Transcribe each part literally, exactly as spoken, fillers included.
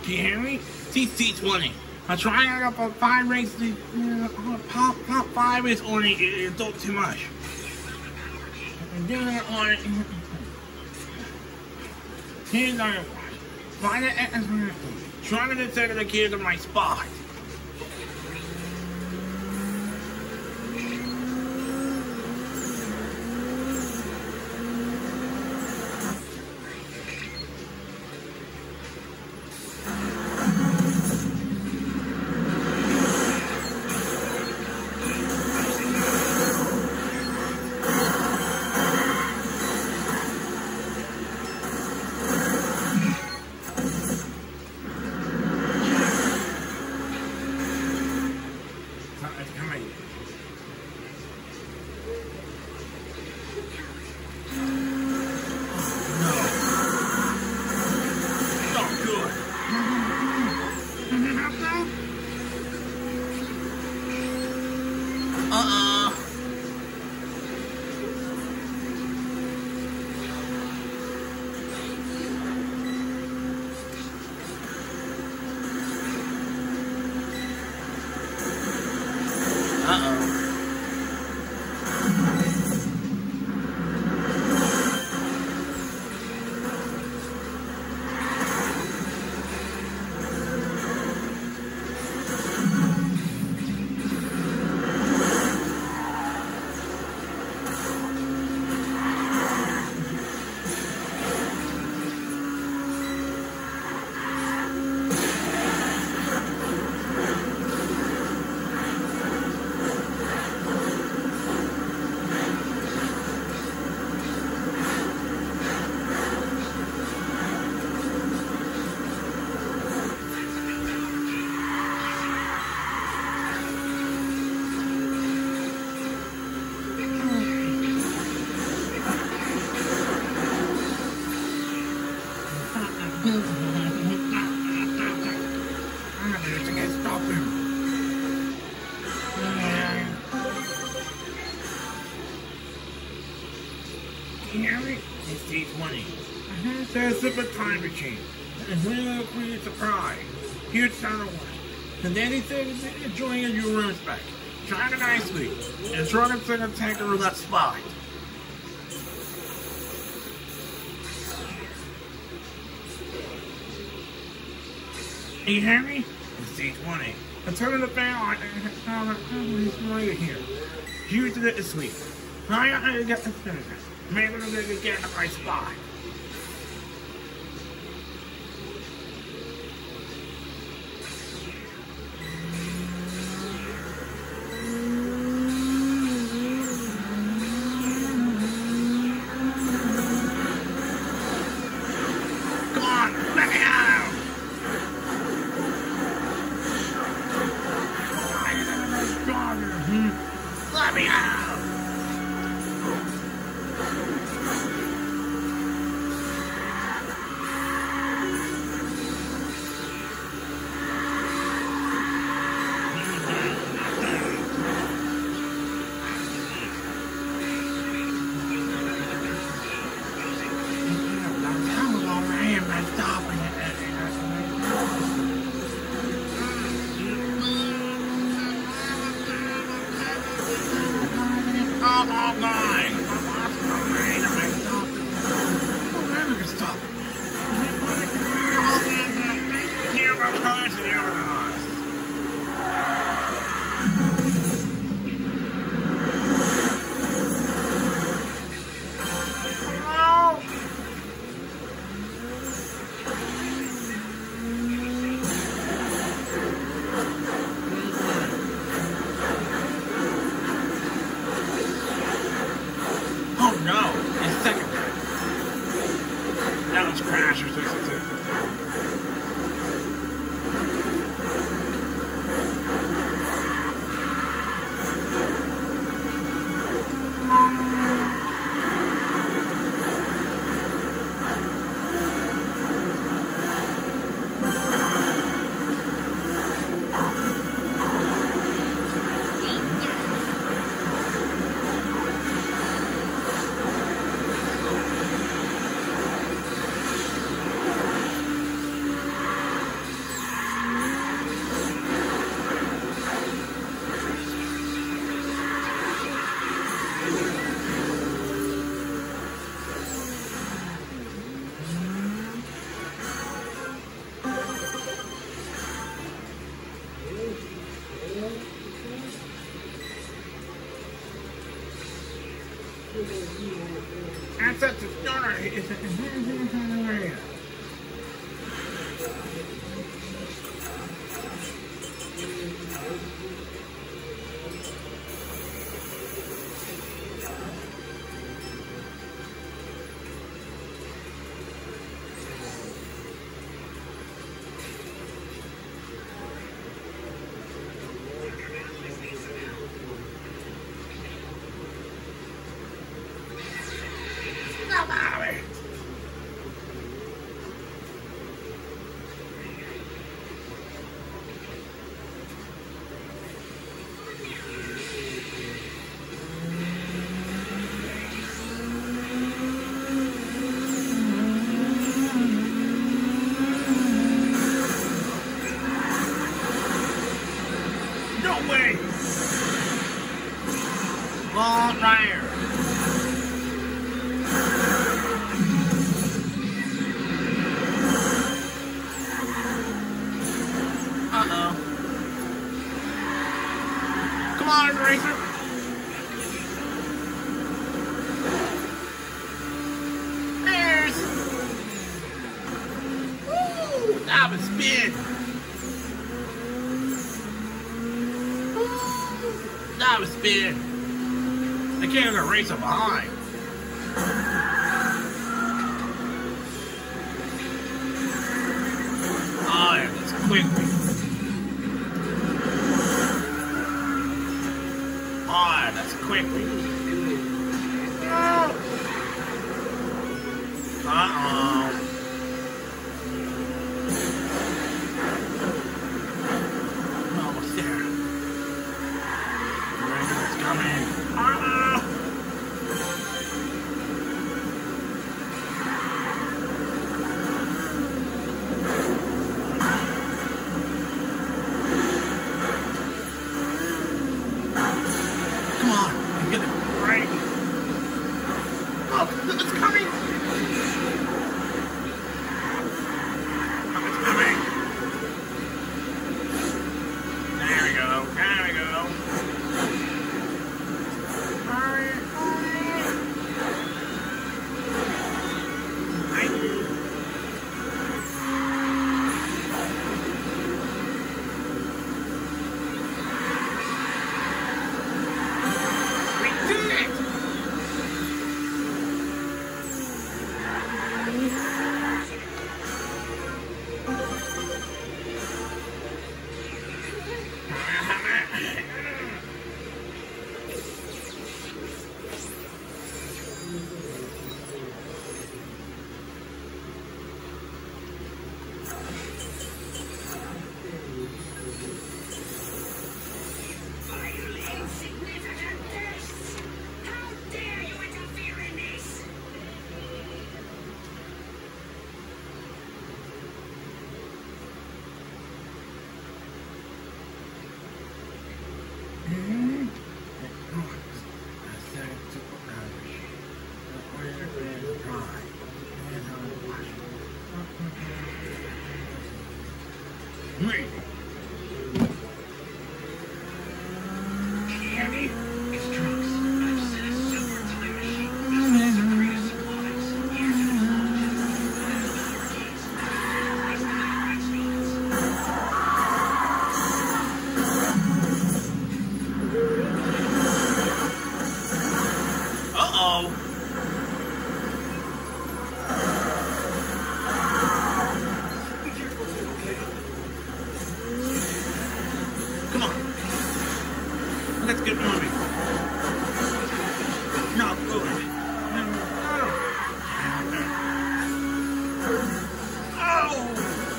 Do you hear me? T C twenty. I'm trying out for five races. Uh, pop, pop five is only it's not too much. I'm doing it on it. Here's our find it. Trying to consider the kids on my spot. Uh-uh. Uh-oh. It's T twenty. So it's a time machine. And we'll create a surprise. Here's Santa one. And then he said, enjoying your room back. Try it nicely. And try to send a tanker with that spot. You hear me? It's T twenty. I'm turning the fan on and he's right here. Here's the this week. I gotta get the finish. Maybe I'm gonna get in my spot. Come on, let me out! Let me out! That's at the starter. No way! Long Rider. Uh-oh. Come on, Racer. There's. Woo! That was spin. That was spin. I can't even race him behind. Oh, yeah, that's quickly. Oh, yeah, that's quickly. Oh. Uh-oh. Almost there. It's coming. Uh-oh. Come on, get it right. Oh, it's coming. Oh, it's coming. There we go. There we go. Hurry, hurry. Thank you. We did it! Wait. Andy, it's Trunks. I've set a super time machine with the superior supplies. Here's an Uh-oh. Be careful, okay? Come on. Let's get moving. No, good. Oh!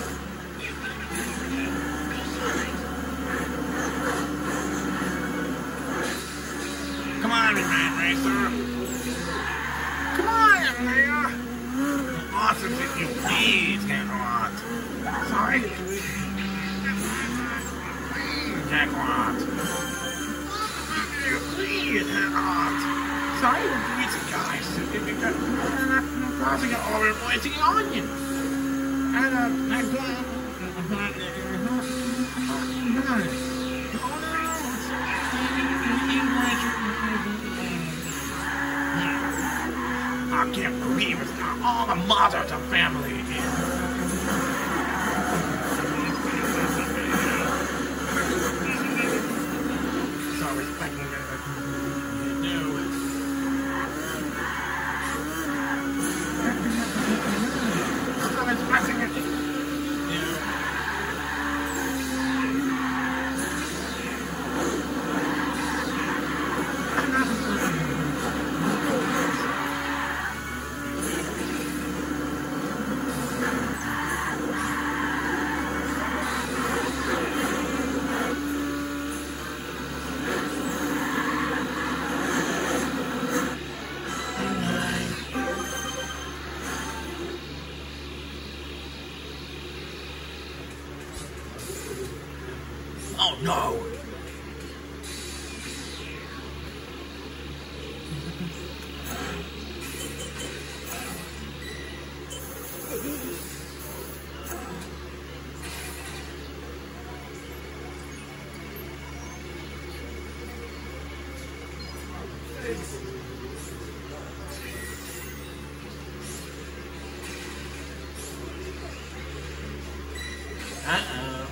Come on, man, Racer. Come on, man. Awesome if you please, Kakarot. Sorry. Kakarot. Please, Kakarot. Sorry, it's a guy. Crossing it all over, it's an onion. And, uh, and, uh, I can't believe it's not all the mothers of family here. So respecting it. You do. So respecting it. You know. Oh no! Uh-oh.